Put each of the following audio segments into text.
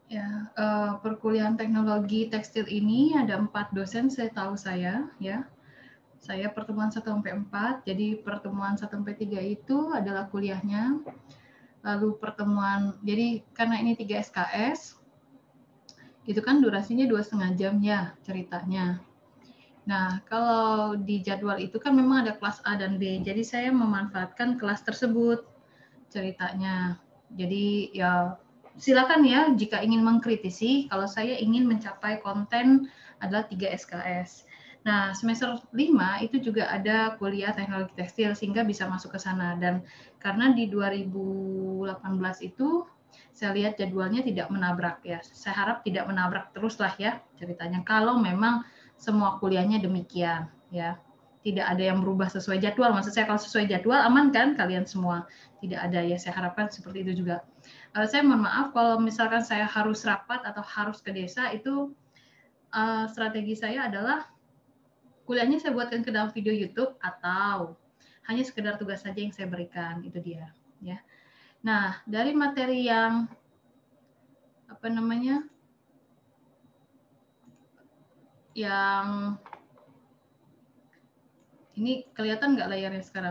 Ya, perkuliahan teknologi tekstil ini ada 4 dosen setahu saya, ya. Saya pertemuan 1 sampai 4, jadi pertemuan 1 sampai 3 itu adalah kuliahnya. Lalu pertemuan, jadi karena ini 3 SKS, itu kan durasinya 2,5 jam ya ceritanya. Nah, kalau di jadwal itu kan memang ada kelas A dan B, jadi saya memanfaatkan kelas tersebut ceritanya. Jadi ya silakan ya jika ingin mengkritisi, kalau saya ingin mencapai konten adalah 3 SKS. Nah, semester 5 itu juga ada kuliah teknologi tekstil sehingga bisa masuk ke sana, dan karena di 2018 itu saya lihat jadwalnya tidak menabrak ya. Saya harap tidak menabrak terus lah ya ceritanya. Kalau memang semua kuliahnya demikian ya. Tidak ada yang berubah sesuai jadwal. Maksud saya kalau sesuai jadwal aman kan kalian semua? Tidak ada ya, saya harapkan seperti itu juga. Saya mohon maaf kalau misalkan saya harus rapat atau harus ke desa, itu strategi saya adalah kuliahnya saya buatkan ke dalam video YouTube atau hanya sekedar tugas saja yang saya berikan, itu dia ya. Nah, dari materi yang apa namanya yang ini kelihatan nggak layarnya sekarang?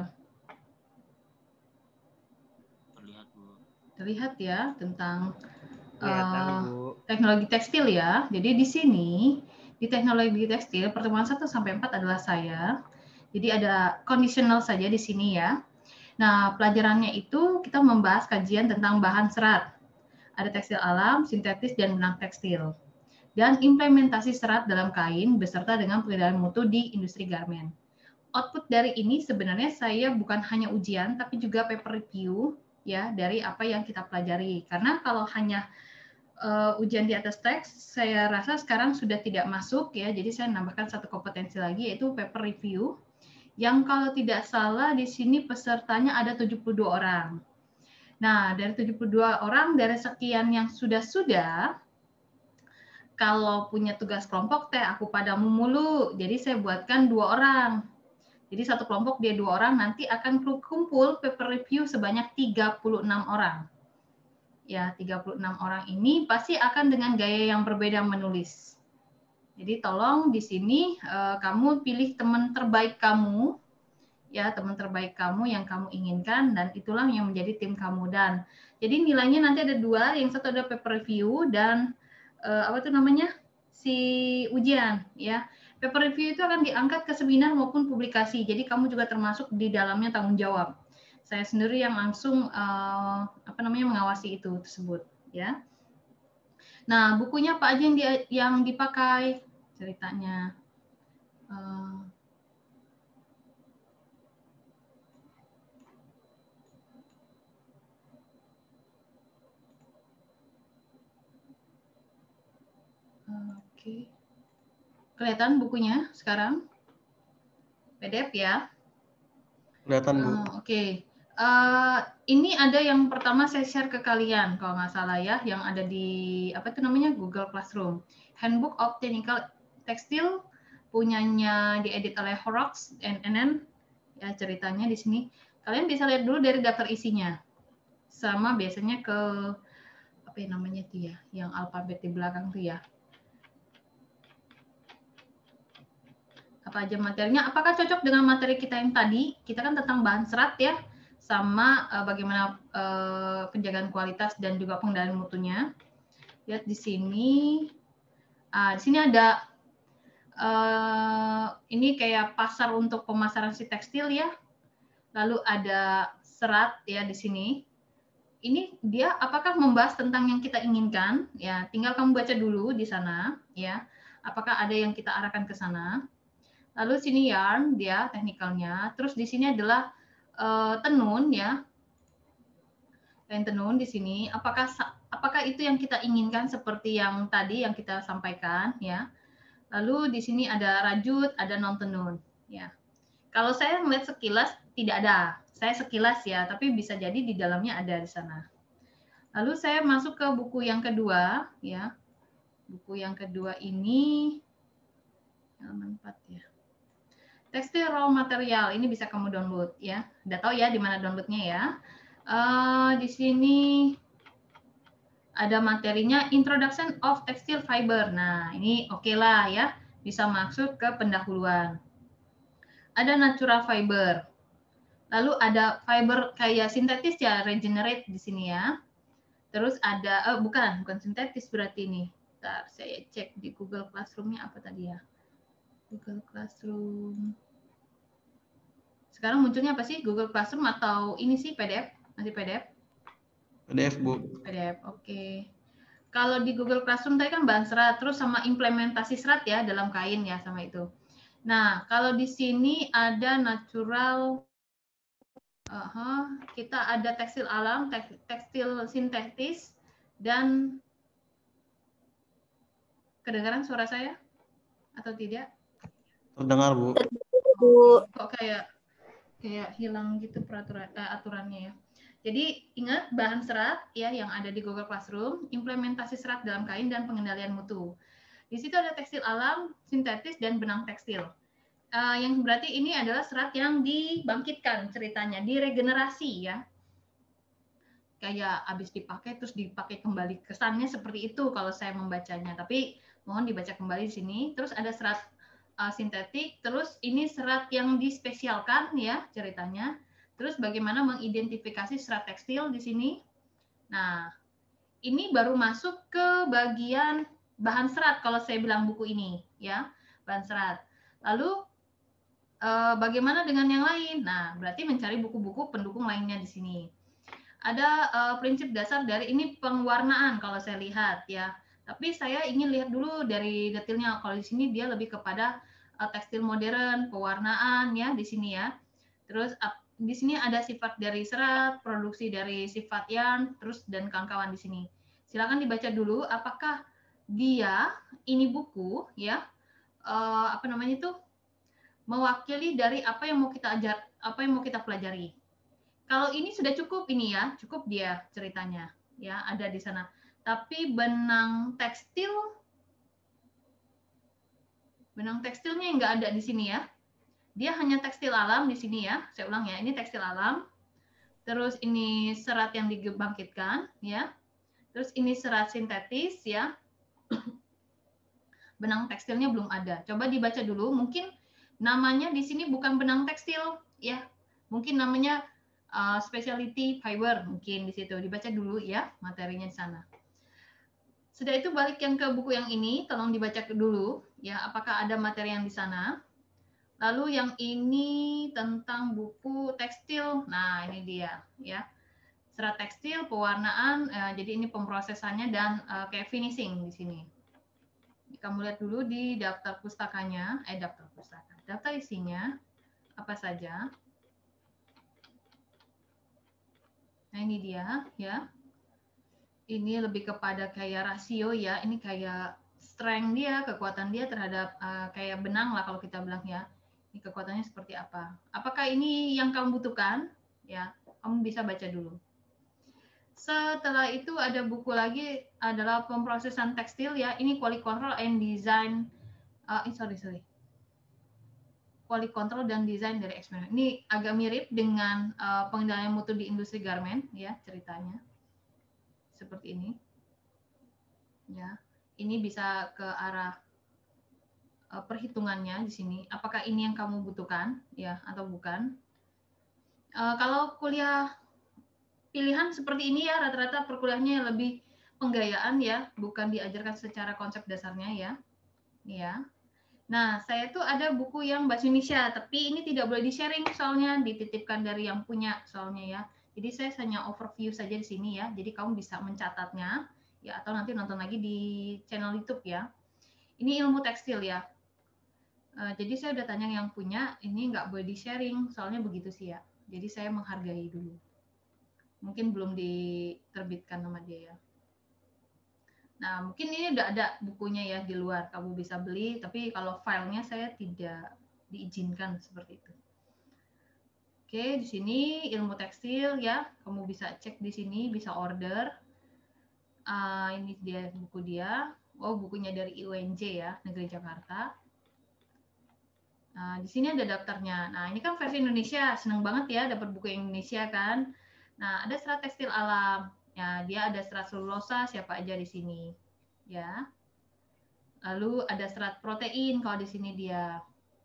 Terlihat, Bu. Terlihat ya, tentang Kelihatan, Bu. teknologi tekstil ya. Jadi di sini di teknologi tekstil pertemuan 1 sampai 4 adalah saya. Jadi ada conditional saja di sini ya. Nah, pelajarannya itu kita membahas kajian tentang bahan serat. Ada tekstil alam, sintetis, dan benang tekstil. Dan implementasi serat dalam kain beserta dengan pengendalian mutu di industri garment. Output dari ini sebenarnya saya bukan hanya ujian, tapi juga paper review ya dari apa yang kita pelajari. Karena kalau hanya ujian di atas teks, saya rasa sekarang sudah tidak masuk ya. Jadi saya nambahkan satu kompetensi lagi, yaitu paper review. Yang kalau tidak salah di sini pesertanya ada 72 orang. Nah, dari 72 orang, dari sekian yang sudah-sudah, kalau punya tugas kelompok teh aku padamu mulu. Jadi saya buatkan 2 orang. Jadi satu kelompok dia 2 orang, nanti akan kumpul paper review sebanyak 36 orang. Ya, 36 orang ini pasti akan dengan gaya yang berbeda menulis. Jadi tolong di sini kamu pilih teman terbaik kamu, ya teman terbaik kamu yang kamu inginkan, dan itulah yang menjadi tim kamu. Dan jadi nilainya nanti ada 2, yang satu ada paper review dan apa itu namanya si ujian ya. Paper review itu akan diangkat ke seminar maupun publikasi. Jadi kamu juga termasuk di dalamnya tanggung jawab. Saya sendiri yang langsung apa namanya mengawasi itu tersebut ya. Nah, bukunya apa aja yang dipakai ceritanya? Oke. Kelihatan bukunya sekarang? PDF ya? Kelihatan, Bu. Oke. Ini ada yang pertama saya share ke kalian kalau nggak salah ya, yang ada di apa itu namanya Google Classroom. Handbook of Technical Textile punyanya diedit oleh Horrocks NNN ya, ceritanya di sini. Kalian bisa lihat dulu dari daftar isinya. Sama biasanya ke apa yang namanya tuh ya, yang alfabet di belakang tuh ya. Apa aja materinya? Apakah cocok dengan materi kita yang tadi? Kita kan tentang bahan serat ya, sama bagaimana penjagaan kualitas dan juga pengendalian mutunya. Lihat di sini. Di sini ada ini kayak pasar untuk pemasaran si tekstil ya. Lalu ada serat ya di sini. Ini dia apakah membahas tentang yang kita inginkan? Ya, tinggal kamu baca dulu di sana ya. Apakah ada yang kita arahkan ke sana? Lalu sini yarn dia teknikalnya. Terus di sini adalah tenun ya. Kain tenun di sini. Apakah itu yang kita inginkan seperti yang tadi yang kita sampaikan ya. Lalu di sini ada rajut, ada non tenun ya. Kalau saya melihat sekilas tidak ada. Saya sekilas ya, tapi bisa jadi di dalamnya ada di sana. Lalu saya masuk ke buku yang kedua ya. Buku yang kedua ini halaman 4 ya. Tekstil raw material ini bisa kamu download ya. Udah tahu ya di mana downloadnya ya. Di sini ada materinya Introduction of Textile Fiber. Nah, ini oke lah ya, bisa masuk ke pendahuluan. Ada natural fiber. Lalu ada fiber kayak sintetis ya, regenerate di sini ya. Terus ada, bukan sintetis berarti ini. Bentar, saya cek di Google Classroom-nya apa tadi ya. Google Classroom. Sekarang munculnya apa sih? Google Classroom atau ini sih PDF? Masih PDF? PDF, Bu. PDF, oke. Kalau di Google Classroom tadi kan bahan serat, terus sama implementasi serat ya dalam kain ya sama itu. Nah, kalau di sini ada natural, kita ada tekstil alam, tekstil sintetis, dan kedengaran suara saya atau tidak? Terdengar, Bu. Kok kayak hilang gitu aturannya ya. Jadi ingat bahan serat ya yang ada di Google Classroom, implementasi serat dalam kain dan pengendalian mutu. Di situ ada tekstil alam, sintetis, dan benang tekstil. Yang berarti ini adalah serat yang dibangkitkan ceritanya, diregenerasi ya. Kayak habis dipakai terus dipakai kembali, kesannya seperti itu kalau saya membacanya. Tapi mohon dibaca kembali di sini. Terus ada serat sintetik, terus ini serat yang dispesialkan ya ceritanya. Terus bagaimana mengidentifikasi serat tekstil di sini. Nah, ini baru masuk ke bagian bahan serat kalau saya bilang buku ini ya, bahan serat. Lalu bagaimana dengan yang lain? Nah, berarti mencari buku-buku pendukung lainnya di sini. Ada prinsip dasar dari ini pengwarnaan kalau saya lihat ya. Tapi saya ingin lihat dulu dari detailnya. Kalau di sini dia lebih kepada tekstil modern, pewarnaan ya di sini ya. Terus di sini ada sifat dari serat, produksi dari sifat yarn, terus dan kawan-kawan di sini. Silakan dibaca dulu apakah dia ini buku ya apa namanya itu mewakili dari apa yang mau kita ajar, apa yang mau kita pelajari. Kalau ini sudah cukup ini ya, cukup dia ceritanya ya ada di sana. Tapi benang tekstilnya nggak ada di sini ya. Dia hanya tekstil alam di sini ya. Saya ulang ya, ini tekstil alam. Terus ini serat yang dibangkitkan ya. Terus ini serat sintetis ya. Benang tekstilnya belum ada. Coba dibaca dulu. Mungkin namanya di sini bukan benang tekstil ya. Mungkin namanya specialty fiber mungkin di situ. Dibaca dulu ya materinya di sana. Sudah itu balik yang ke buku yang ini, tolong dibaca dulu ya apakah ada materi yang di sana. Lalu yang ini tentang buku tekstil. Nah, ini dia ya. Serat tekstil, pewarnaan, jadi ini pemrosesannya dan kayak finishing di sini. Kamu lihat dulu di daftar pustakanya, daftar isinya apa saja. Nah, ini dia ya. Ini lebih kepada kayak rasio ya, ini kayak strength dia, kekuatan dia terhadap kayak benang lah kalau kita bilang ya. Ini kekuatannya seperti apa? Apakah ini yang kamu butuhkan? Ya, kamu bisa baca dulu. Setelah itu ada buku lagi adalah pemrosesan tekstil ya. Ini quality control and design. Quality control dan desain dari eksperimen. Ini agak mirip dengan pengendalian mutu di industri garment ya ceritanya. Seperti ini. Ya. Ini bisa ke arah perhitungannya di sini. Apakah ini yang kamu butuhkan ya atau bukan? Kalau kuliah pilihan seperti ini ya rata-rata perkuliahannya lebih penggayaan ya, bukan diajarkan secara konsep dasarnya ya. Ya. Nah, saya tuh ada buku yang bahasa Indonesia, tapi ini tidak boleh di-sharing soalnya dititipkan dari yang punya soalnya ya. Jadi saya hanya overview saja di sini ya. Jadi kamu bisa mencatatnya ya atau nanti nonton lagi di channel YouTube ya. Ini ilmu tekstil ya. Jadi saya udah tanya yang punya, ini nggak boleh di-sharing soalnya begitu sih ya. Jadi saya menghargai dulu. Mungkin belum diterbitkan sama dia ya. Nah, mungkin ini udah ada bukunya ya di luar, kamu bisa beli, tapi kalau filenya saya tidak diizinkan seperti itu. Oke, di sini ilmu tekstil ya, kamu bisa cek di sini, bisa order. Ini dia buku dia. Oh, bukunya dari IUNJ ya, Negeri Jakarta. Nah, di sini ada daftarnya. Nah, ini kan versi Indonesia, seneng banget ya dapat buku Indonesia kan. Nah, ada serat tekstil alam. Ya, dia ada serat selulosa siapa aja di sini, ya. Lalu ada serat protein kalau di sini dia.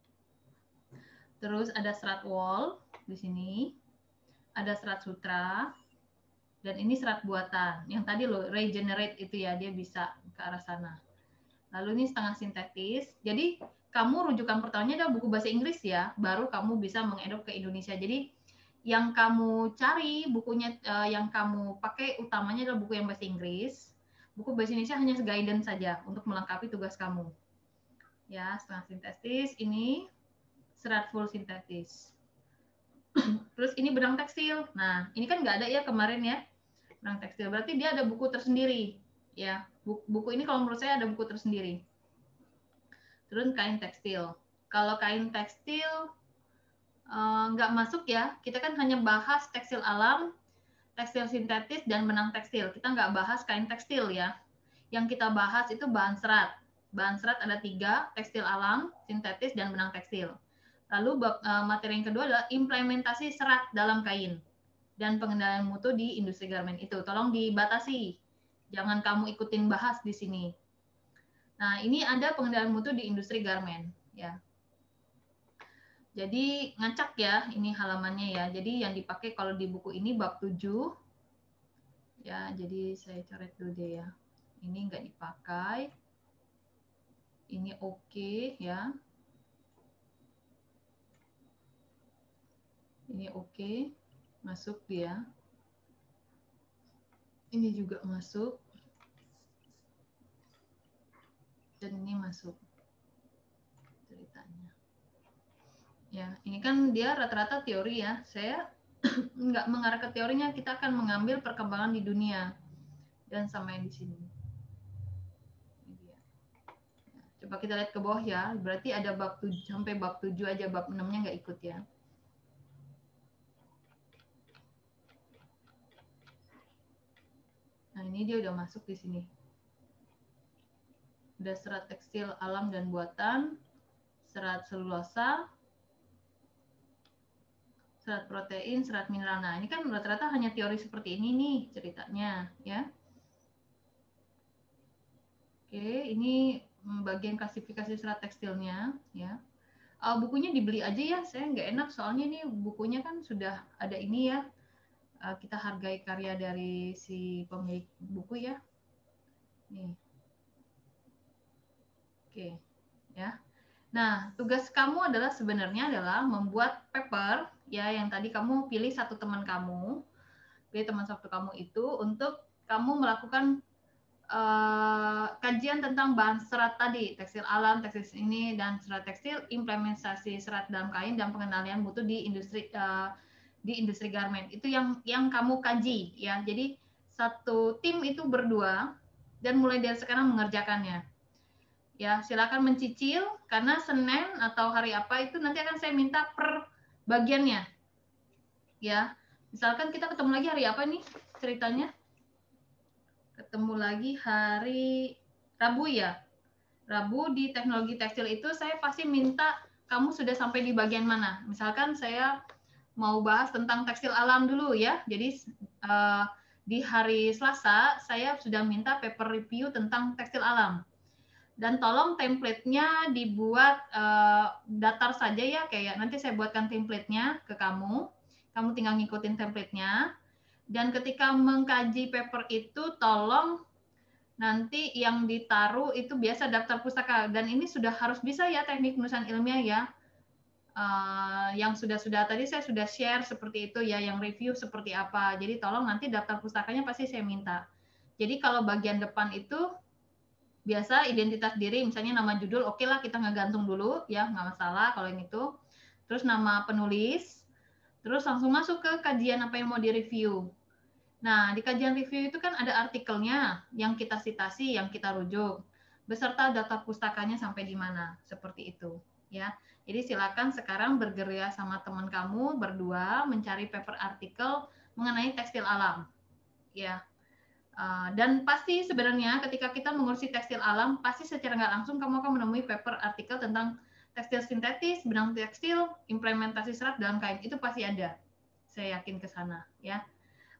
Terus ada serat wol di sini. Ada serat sutra. Dan ini serat buatan. Yang tadi loh regenerate itu ya, dia bisa ke arah sana. Lalu ini setengah sintetis. Jadi kamu rujukan pertamanya adalah buku bahasa Inggris ya, baru kamu bisa mengedok ke Indonesia. Jadi yang kamu cari bukunya, yang kamu pakai utamanya adalah buku yang bahasa Inggris. Buku bahasa Indonesia hanya guidance saja untuk melengkapi tugas kamu. Ya, setengah sintetis, ini serat full sintetis. Terus ini benang tekstil. Nah, ini kan nggak ada ya kemarin ya, benang tekstil. Berarti dia ada buku tersendiri. Ya, buku ini kalau menurut saya ada buku tersendiri. Terus kain tekstil. Kalau kain tekstil nggak masuk ya, kita kan hanya bahas tekstil alam, tekstil sintetis, dan benang tekstil. Kita nggak bahas kain tekstil ya. Yang kita bahas itu bahan serat. Bahan serat ada 3, tekstil alam, sintetis, dan benang tekstil. Lalu materi yang kedua adalah implementasi serat dalam kain dan pengendalian mutu di industri garment itu. Tolong dibatasi, jangan kamu ikutin bahas di sini. Nah, ini ada pengendalian mutu di industri garment ya. Jadi ngacak ya, ini halamannya ya. Jadi yang dipakai kalau di buku ini bab 7. Ya, jadi saya coret dulu deh ya. Ini nggak dipakai. Ini oke ya. Ini oke, masuk dia. Ini juga masuk. Dan ini masuk ceritanya. Ya, ini kan dia rata-rata teori ya. Saya nggak mengarah ke teorinya, kita akan mengambil perkembangan di dunia. Dan sampai di sini. Ini dia. Ya, coba kita lihat ke bawah ya. Berarti ada bab 7 sampai bab 7 aja, bab 6-nya nggak ikut ya. Nah, ini dia udah masuk di sini. Udah serat tekstil alam dan buatan, serat selulosa, serat protein, serat mineral. Nah, ini kan rata-rata hanya teori seperti ini nih ceritanya, ya. Oke, ini bagian klasifikasi serat tekstilnya, ya. Bukunya dibeli aja ya, saya nggak enak soalnya ini bukunya kan sudah ada ini ya. Kita hargai karya dari si pemilik buku ya. Nih. Oke, ya. Nah, tugas kamu adalah sebenarnya adalah membuat paper ya yang tadi kamu pilih satu teman kamu, pilih teman satu kamu itu untuk kamu melakukan kajian tentang bahan serat tadi, tekstil alam, tekstil ini dan serat tekstil, implementasi serat dalam kain dan pengendalian mutu di industri garment. Itu yang kamu kaji ya. Jadi satu tim itu berdua dan mulai dari sekarang mengerjakannya. Ya, silakan mencicil karena Senin atau hari apa itu nanti akan saya minta per bagiannya. Ya. Misalkan kita ketemu lagi hari apa nih ceritanya? Ketemu lagi hari Rabu ya. Rabu di teknologi tekstil itu saya pasti minta kamu sudah sampai di bagian mana. Misalkan saya mau bahas tentang tekstil alam dulu ya. Jadi di hari Selasa saya sudah minta paper review tentang tekstil alam. Dan tolong template-nya dibuat datar saja ya, kayak nanti saya buatkan template-nya ke kamu tinggal ngikutin template-nya, dan ketika mengkaji paper itu tolong nanti yang ditaruh itu biasa daftar pustaka, dan ini sudah harus bisa ya teknik penulisan ilmiah ya. Yang sudah tadi saya sudah share seperti itu ya, yang review seperti apa, jadi tolong nanti daftar pustakanya pasti saya minta. Jadi kalau bagian depan itu biasa identitas diri, misalnya nama judul, oke lah kita ngegantung dulu ya, nggak masalah kalau yang itu. Terus nama penulis, terus langsung masuk ke kajian apa yang mau direview. Nah, di kajian review itu kan ada artikelnya yang kita citasi, yang kita rujuk, beserta data pustakanya sampai di mana, seperti itu ya. Jadi silakan sekarang bergerak sama teman kamu berdua mencari paper artikel mengenai tekstil alam ya. Dan pasti sebenarnya ketika kita mengurusi tekstil alam, pasti secara nggak langsung kamu akan menemui paper artikel tentang tekstil sintetis, benang tekstil, implementasi serat dalam kain. Itu pasti ada. Saya yakin ke sana ya.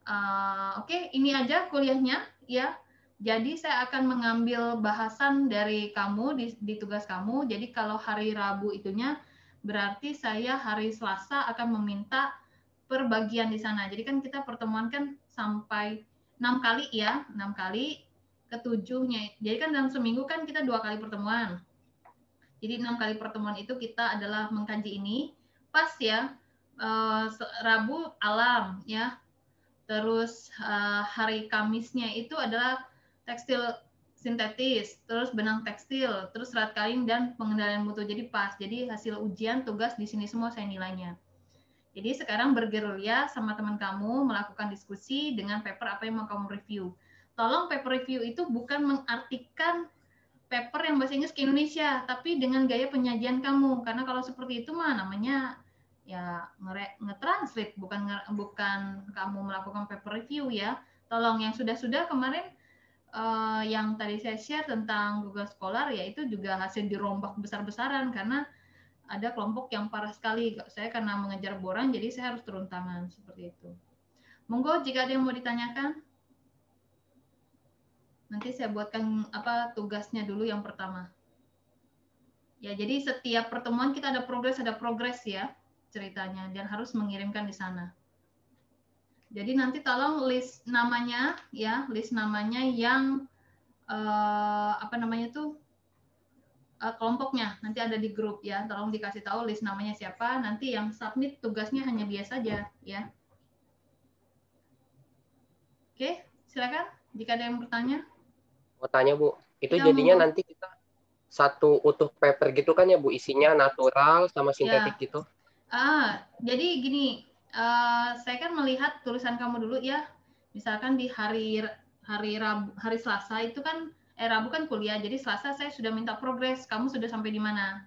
Oke, ini aja kuliahnya ya. Jadi saya akan mengambil bahasan dari kamu di tugas kamu. Jadi kalau hari Rabu itunya berarti saya hari Selasa akan meminta perbagian di sana. Jadi kan kita pertemuan kan sampai 6 kali ya, 6 kali, ketujuhnya. Jadi kan dalam seminggu kan kita 2 kali pertemuan. Jadi 6 kali pertemuan itu kita adalah mengkaji ini. Pas ya, Rabu alam ya. Terus hari Kamisnya itu adalah tekstil sintetis, terus benang tekstil, terus serat kain dan pengendalian mutu. Jadi pas. Jadi hasil ujian tugas di sini semua saya nilainya. Jadi sekarang bergerilya sama teman kamu melakukan diskusi dengan paper apa yang mau kamu review. Tolong paper review itu bukan mengartikan paper yang bahasa Inggris ke Indonesia, tapi dengan gaya penyajian kamu. Karena kalau seperti itu mah namanya ya nge-translate, bukan kamu melakukan paper review ya. Tolong yang sudah-sudah kemarin yang tadi saya share tentang Google Scholar, ya itu juga hasil dirombak besar-besaran karena ada kelompok yang parah sekali. Saya karena mengejar borang, jadi saya harus turun tangan seperti itu. Monggo jika ada yang mau ditanyakan. Nanti saya buatkan tugasnya dulu yang pertama. Ya, jadi setiap pertemuan kita ada progres ya ceritanya dan harus mengirimkan di sana. Jadi nanti tolong list namanya ya, list namanya yang kelompoknya nanti ada di grup ya. Tolong dikasih tahu list namanya siapa. Nanti yang submit tugasnya hanya dia saja ya. Oke, silakan jika ada yang bertanya. Mau tanya Bu, itu Ya, jadinya monggo. nanti kita satu utuh paper gitu kan ya Bu, isinya natural sama sintetik Ya. gitu. Jadi gini, saya kan melihat tulisan kamu dulu ya. Misalkan di hari Selasa itu kan Rabu kan kuliah. Jadi Selasa saya sudah minta progres. Kamu sudah sampai di mana?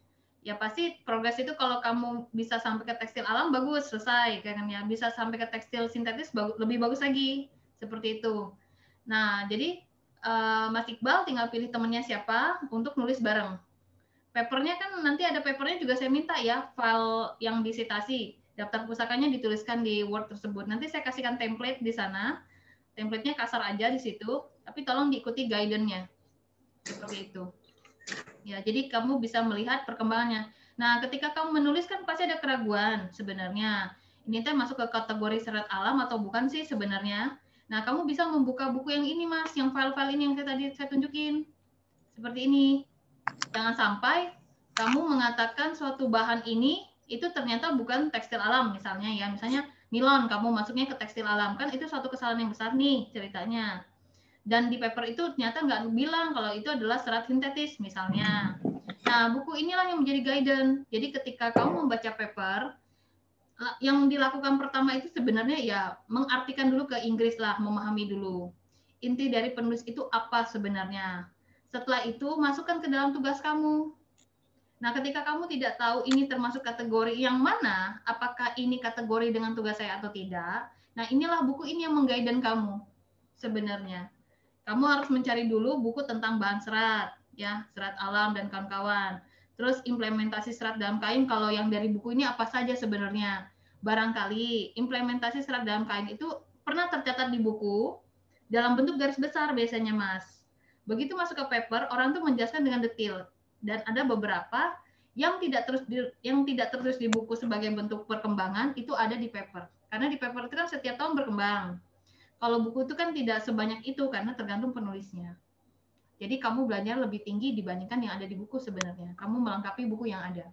Ya pasti progres itu kalau kamu bisa sampai ke tekstil alam bagus, selesai kan ya. Bisa sampai ke tekstil sintetis lebih bagus lagi. Seperti itu. Nah, jadi Mas Iqbal tinggal pilih temennya siapa untuk nulis bareng. Papernya kan nanti ada papernya juga saya minta ya, file yang disitasi, daftar pusakanya dituliskan di Word tersebut. Nanti saya kasihkan template di sana, template-nya kasar aja di situ, tapi tolong diikuti guidance-nya, seperti itu. Ya, jadi kamu bisa melihat perkembangannya. Nah, ketika kamu menulis kan pasti ada keraguan sebenarnya. Ini teh masuk ke kategori serat alam atau bukan sih sebenarnya. Nah, kamu bisa membuka buku yang ini, Mas, yang file-file ini yang saya tunjukin. Seperti ini. Jangan sampai kamu mengatakan suatu bahan ini itu ternyata bukan tekstil alam misalnya ya. Misalnya nilon kamu masuknya ke tekstil alam. Kan itu suatu kesalahan yang besar nih ceritanya. Dan di paper itu ternyata nggak bilang kalau itu adalah serat sintetis misalnya. Nah, buku inilah yang menjadi guidance. Jadi ketika kamu membaca paper, yang dilakukan pertama itu sebenarnya ya mengartikan dulu ke Inggris lah, memahami dulu. Inti dari penulis itu apa sebenarnya. Setelah itu masukkan ke dalam tugas kamu. Nah, ketika kamu tidak tahu ini termasuk kategori yang mana, apakah ini kategori dengan tugas saya atau tidak, nah inilah buku ini yang mengguiden kamu sebenarnya. Kamu harus mencari dulu buku tentang bahan serat, ya, serat alam dan kawan-kawan. Terus implementasi serat dalam kain, kalau yang dari buku ini apa saja sebenarnya. Barangkali implementasi serat dalam kain itu pernah tercatat di buku dalam bentuk garis besar biasanya, Mas. Begitu masuk ke paper, orang tuh menjelaskan dengan detail. Dan ada beberapa yang tidak tertulis di buku sebagai bentuk perkembangan itu ada di paper. Karena di paper itu kan setiap tahun berkembang. Kalau buku itu kan tidak sebanyak itu karena tergantung penulisnya. Jadi kamu belajar lebih tinggi dibandingkan yang ada di buku sebenarnya. Kamu melengkapi buku yang ada.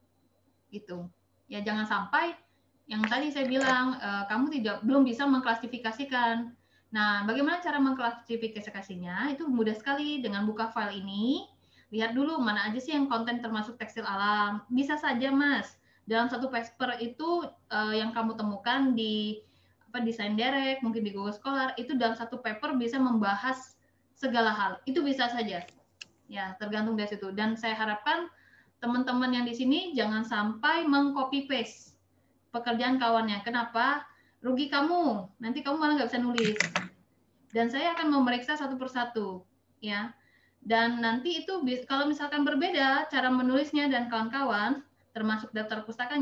Gitu. Ya jangan sampai yang tadi saya bilang kamu belum bisa mengklasifikasikan. Nah, bagaimana cara mengklasifikasinya? Itu mudah sekali dengan buka file ini. Lihat dulu mana aja sih yang konten termasuk tekstil alam. Bisa saja, Mas. Dalam satu paper itu yang kamu temukan di desain direct, mungkin di Google Scholar, itu dalam satu paper bisa membahas segala hal. Itu bisa saja. Ya, tergantung dari situ. Dan saya harapkan teman-teman yang di sini jangan sampai meng-copy paste pekerjaan kawannya. Kenapa? Rugi kamu. Nanti kamu malah nggak bisa nulis. Dan saya akan memeriksa satu persatu, ya. Dan nanti itu kalau misalkan berbeda cara menulisnya dan kawan-kawan, termasuk daftar pustakanya,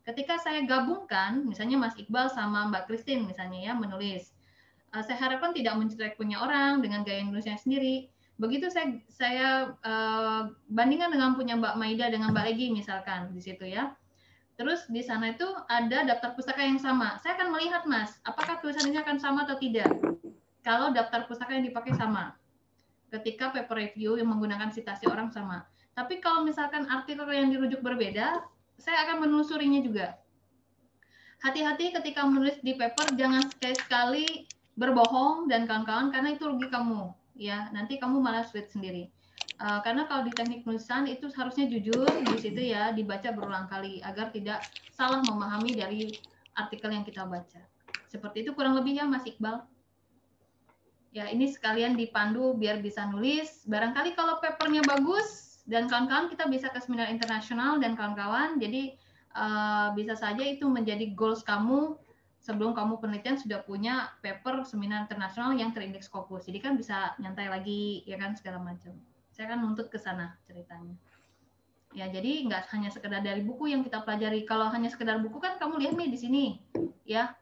Ketika saya gabungkan, misalnya Mas Iqbal sama Mbak Christine misalnya ya menulis, saya harapkan tidak mencetak punya orang dengan gaya Indonesia sendiri. Begitu saya bandingkan dengan punya Mbak Maida dengan Mbak Egi misalkan di situ ya. Terus di sana itu ada daftar pustaka yang sama. Saya akan melihat Mas, apakah tulisan ini akan sama atau tidak. Kalau daftar pustaka yang dipakai sama. Ketika paper review yang menggunakan citasi orang sama. Tapi kalau misalkan artikel yang dirujuk berbeda, saya akan menelusurinya juga. Hati-hati ketika menulis di paper, jangan sekali-sekali berbohong dan kawan-kawan, karena itu rugi kamu. Ya, nanti kamu malah sulit sendiri. Karena kalau di teknik penulisan itu harusnya jujur di situ ya, dibaca berulang kali agar tidak salah memahami dari artikel yang kita baca. Seperti itu kurang lebih ya Mas Iqbal. Ya, ini sekalian dipandu biar bisa nulis. Barangkali kalau papernya bagus dan kawan-kawan kita bisa ke seminar internasional dan kawan-kawan. Jadi bisa saja itu menjadi goals kamu sebelum kamu penelitian sudah punya paper seminar internasional yang terindeks Scopus. Jadi kan bisa nyantai lagi ya kan segala macam. Saya kan nuntut ke sana ceritanya. Ya, jadi nggak hanya sekedar dari buku yang kita pelajari. Kalau hanya sekedar buku kan kamu lihat nih di sini ya.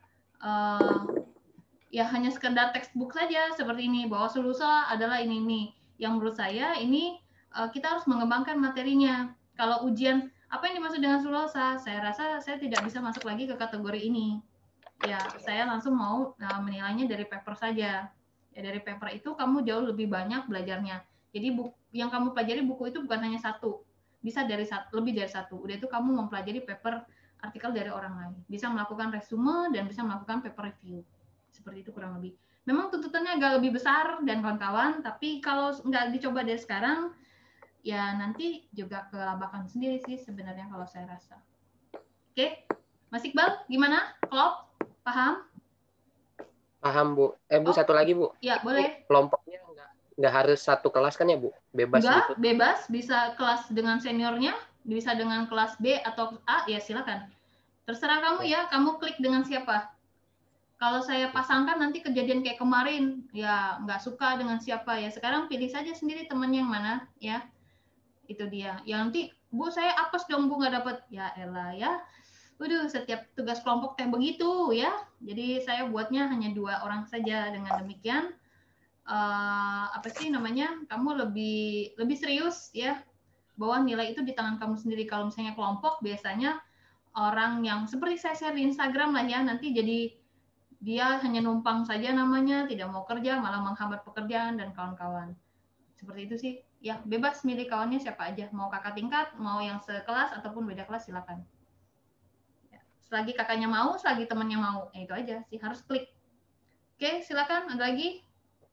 Ya hanya sekedar textbook saja seperti ini, bahwa Sulusa adalah ini. Yang menurut saya ini kita harus mengembangkan materinya. Kalau ujian apa yang dimaksud dengan Sulusa, saya rasa saya tidak bisa masuk lagi ke kategori ini. Ya, saya langsung mau menilainya dari paper saja. Ya, dari paper itu kamu jauh lebih banyak belajarnya. Jadi yang kamu pelajari buku itu bukan hanya satu, bisa lebih dari satu. Udah itu kamu mempelajari paper artikel dari orang lain, bisa melakukan resume dan bisa melakukan paper review. Seperti itu kurang lebih. Memang tuntutannya agak lebih besar dan kawan-kawan, tapi kalau nggak dicoba dari sekarang, ya nanti juga kelabakan sendiri sih sebenarnya kalau saya rasa. Oke, Mas Iqbal, gimana? Klop? Paham? Paham, Bu. Bu, satu lagi, Bu. Ya, boleh. Kelompoknya nggak harus satu kelas kan ya, Bu? Bebas Enggak, gitu. bebas. Bisa kelas dengan seniornya, bisa dengan kelas B atau A, ya silakan. Terserah kamu ya, kamu klik dengan siapa. Kalau saya pasangkan nanti kejadian kayak kemarin, ya nggak suka dengan siapa ya. Sekarang pilih saja sendiri temannya yang mana, ya. Itu dia. Ya nanti, Bu, saya apes dong, Bu, nggak dapat. Ya elah ya. Waduh, setiap tugas kelompok kayak begitu ya. Jadi saya buatnya hanya 2 orang saja. Dengan demikian, apa sih namanya? Kamu lebih serius ya. Bahwa nilai itu di tangan kamu sendiri. Kalau misalnya kelompok, biasanya orang yang seperti saya share di Instagram lah ya, nanti jadi dia hanya numpang saja namanya, tidak mau kerja, malah menghambat pekerjaan dan kawan-kawan. Seperti itu sih. Ya, bebas milih kawannya siapa aja. Mau kakak tingkat, mau yang sekelas, ataupun beda kelas, silakan. Ya. Selagi kakaknya mau, selagi temannya mau. Ya, itu aja sih, harus klik. Oke, silakan. Ada lagi?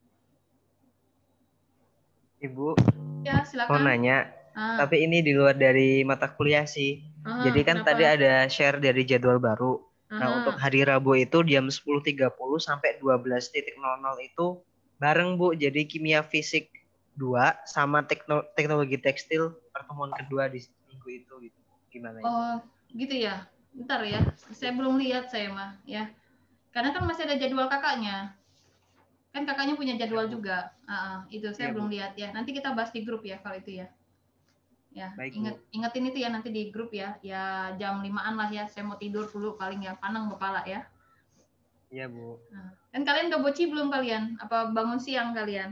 Ibu, Ya, silakan. mau nanya, tapi ini di luar dari mata kuliah sih. Jadi kan kenapa? tadi ada share dari jadwal baru. Nah, untuk hari Rabu itu jam 10.30 sampai 12.00 itu bareng, Bu. Jadi kimia fisik 2 sama teknologi tekstil pertemuan kedua di minggu itu gitu. Gimana itu? Oh, gitu ya. Bentar ya. Saya belum lihat saya mah, ya. Karena kan masih ada jadwal kakaknya. Kan kakaknya punya jadwal Ya, juga. Itu saya ya, belum Bu. lihat ya. Nanti kita bahas di grup ya kalau itu ya. Ya, Baik, ingetin itu ya nanti di grup ya. Ya jam 5-an lah ya. Saya mau tidur dulu paling ya, panang kepala ya. Iya, Bu. Nah, kan kalian udah boci belum kalian? Apa bangun siang kalian?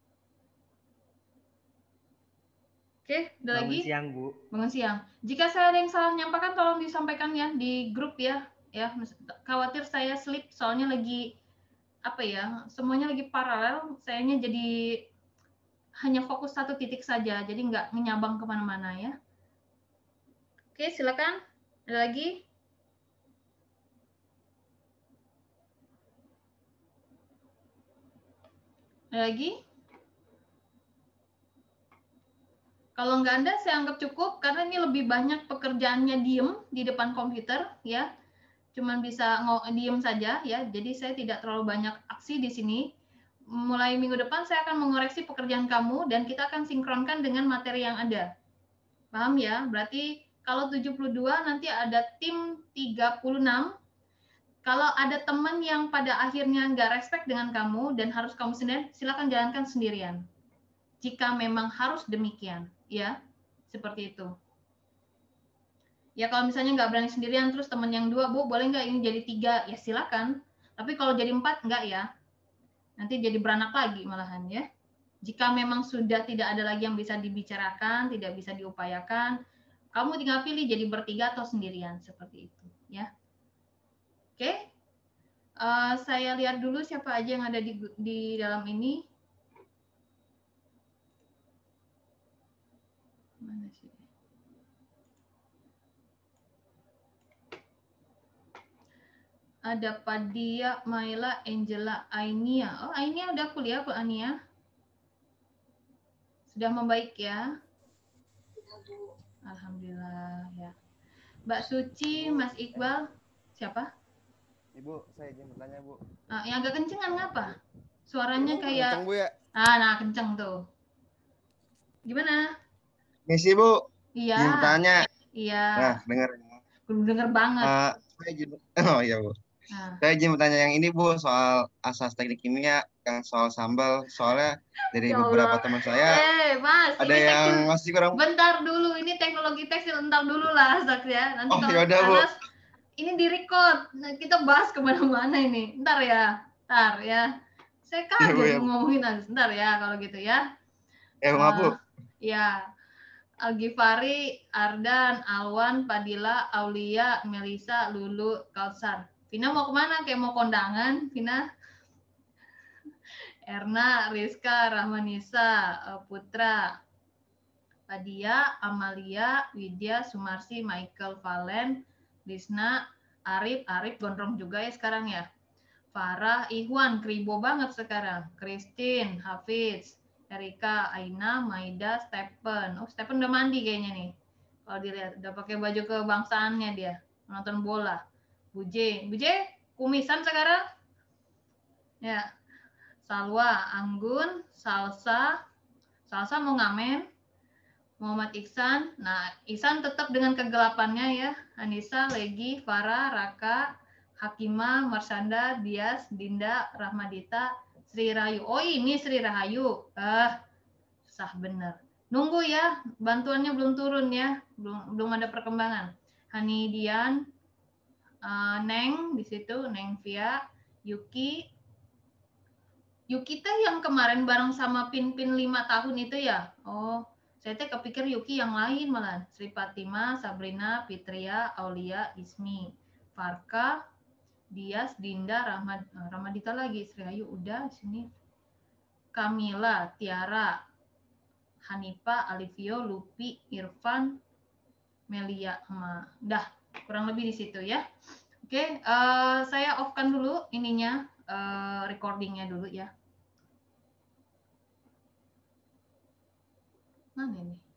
Oke, udah Bangun lagi? siang, Bu. Bangun siang. Jika saya ada yang salah nyampaikan tolong disampaikan ya di grup ya. Ya, khawatir saya slip soalnya lagi apa ya? Semuanya lagi paralel. Sayanya jadi hanya fokus satu titik saja, jadi nggak menyabang kemana-mana ya. Oke, silakan. Ada lagi? Ada lagi? Kalau nggak ada, saya anggap cukup karena ini lebih banyak pekerjaannya diem di depan komputer ya. Cuman bisa diem saja ya. Jadi saya tidak terlalu banyak aksi di sini. Mulai minggu depan saya akan mengoreksi pekerjaan kamu dan kita akan sinkronkan dengan materi yang ada. Paham ya? Berarti kalau 72 nanti ada tim 36. Kalau ada teman yang pada akhirnya nggak respect dengan kamu dan harus kamu sendiri, silakan jalankan sendirian. Jika memang harus demikian, ya, seperti itu. Ya kalau misalnya nggak berani sendirian, terus temen yang 2, Bu, boleh nggak ini jadi 3? Ya silakan. Tapi kalau jadi 4, nggak ya. Nanti jadi beranak lagi malahan ya. Jika memang sudah tidak ada lagi yang bisa dibicarakan, tidak bisa diupayakan, kamu tinggal pilih jadi bertiga atau sendirian, seperti itu ya. Oke. Saya lihat dulu siapa aja yang ada di dalam ini. Mana sih? Ada Padia, Maila, Angela, Ainia. Oh, Ainia udah kuliah, Bu Ania. Sudah membaik ya? Alhamdulillah ya. Mbak Suci, Mas Iqbal, siapa? Ibu, saya izin bertanya, Bu. Yang agak kencengan ngapa? Suaranya kayak... Kenceng, Bu, ya? Nah kenceng tuh. Gimana? Misi Bu, Iya. izin bertanya. Iya. Nah, dengar. Denger banget. Saya izin, oh iya Bu. Saya izin bertanya yang ini Bu, soal asas teknik kimia, yang soal sambal. Soalnya dari Ya beberapa Allah. teman saya, Mas, ada ini yang masih kurang. Bentar dulu, ini teknologi tekstil, entar dulu lah, Saks ya. Nanti Oh, kalau yaudah, Bu. panas, ini di-record. Nah, kita bahas kemana-mana ini. Ntar ya. Saya Iya, Bu, kaget ya, Bu. ngomongin aja. Ntar ya, kalau gitu ya. Maaf Bu. Ya. Al-Ghifari, Ardan, Alwan, Padila, Aulia, Melisa, Lulu, Kausar. Vina mau kemana? Kayak mau kondangan, Vina? Erna, Rizka, Rahmanisa, Putra, Padia, Amalia, Widya, Sumarsi, Michael, Valen, Lisna, Arif gondrong juga ya sekarang ya. Farah, Ikhwan, kribo banget sekarang. Christine, Hafiz, Erika, Aina, Maida, Stephen. Oh, Stephen udah mandi kayaknya nih. Kalau dilihat udah pakai baju kebangsaannya dia, nonton bola. Buje, kumisan sekarang? Ya. Salwa, Anggun, Salsa mau ngamen. Muhammad Iksan. Nah, Iksan tetap dengan kegelapannya ya. Anissa, Legi, Farah, Raka, Hakima, Marsanda, Dias, Dinda, Rahmadita, Sri Rahayu. Oh, ini Sri Rahayu. Susah bener. Nunggu ya, bantuannya belum turun ya. Belum ada perkembangan. Hanidian, Neng di situ, Neng Via, Yuki teh yang kemarin bareng sama Pin 5 tahun itu ya? Oh, saya teh kepikir Yuki yang lain malah. Sri Fatima, Sabrina, Fitria, Aulia, Ismi, Farka, Dias, Dinda, Ramadita lagi, Sri Ayu udah sini. Kamila, Tiara, Hanifa, Alivio, Lupi, Irfan, Melia, dah kurang lebih di situ ya. Oke, saya off-kan dulu ininya, recordingnya dulu ya. Mana ini?